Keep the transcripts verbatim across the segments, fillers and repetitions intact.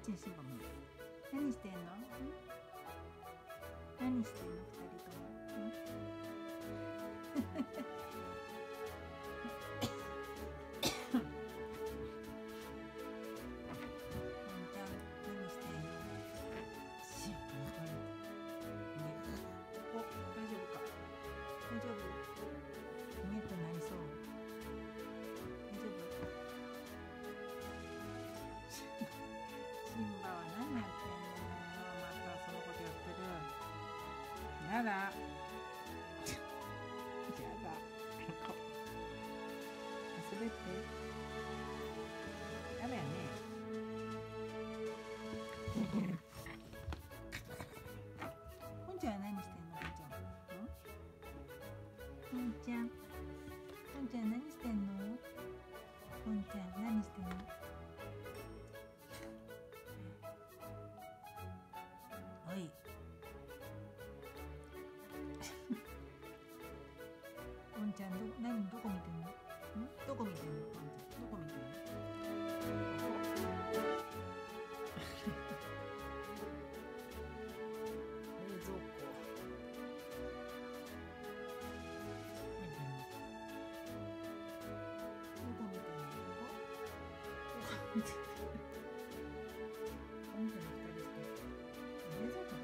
ちにシンバもいる。何してんの？何してんの二人とも。やだ。やだ。滑って。やだよね。ポンちゃんは何してんの？ポンちゃん。ポンちゃん。ポンちゃん何してんの？ポンちゃん何してんの？おい。ポンちゃんど何どこ見てんの？ん？どこ見てんの？ポンちゃんどこ見てんの？冷蔵庫。見てんの？どこ見てんの？ここ？どこ見てんの？ポンちゃんの二人して冷蔵庫だよ。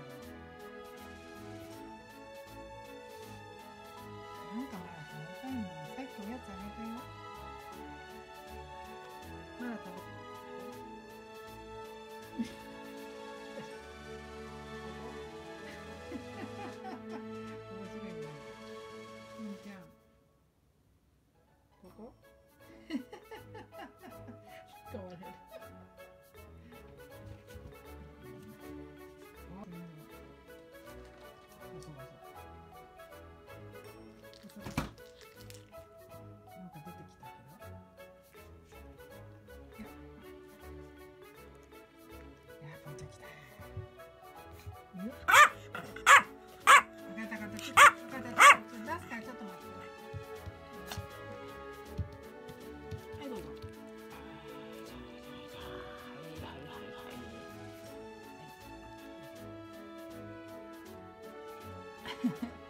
なんかまだ食べたいのに、さっきおやつあげたよ。まだ食べたい。面白いね。うんちゃん。ここ？変われる。なんか出てきたけど。いや、ポンちゃん来た。あっ！あっ！分かった分かった。ちょっと分かった。出すからちょっと待って。はいどうぞ。はいはいはいはいはい。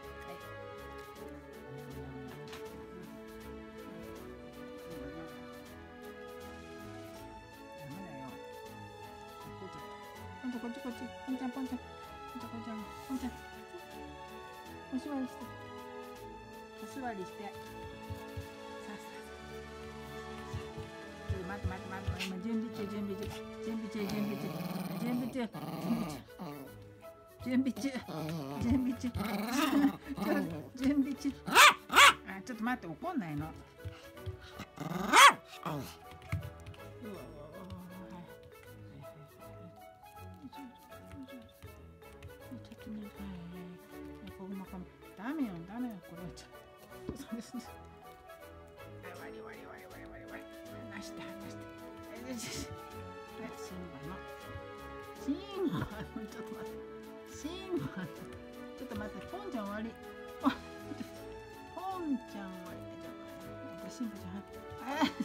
ポンちゃんこっちこっち。ポンちゃんポンちゃん。ポンちゃんポンちゃん。ポンちゃん。お座りして。お座りして。さあさあ。ちょっと待って待って待って。今準備中準備中。準備中準備中。準備中。準備中。準備中。準備中。あ、ちょっと待って怒んないの。ダメよダメよこれちょっとそうですね。わりわりわりわりわりわり離して離して。えシンバのシンバのちょっと待ってシンバのちょっと待ってポンちゃん終わりポンちゃん終わり。じゃあシンバちゃん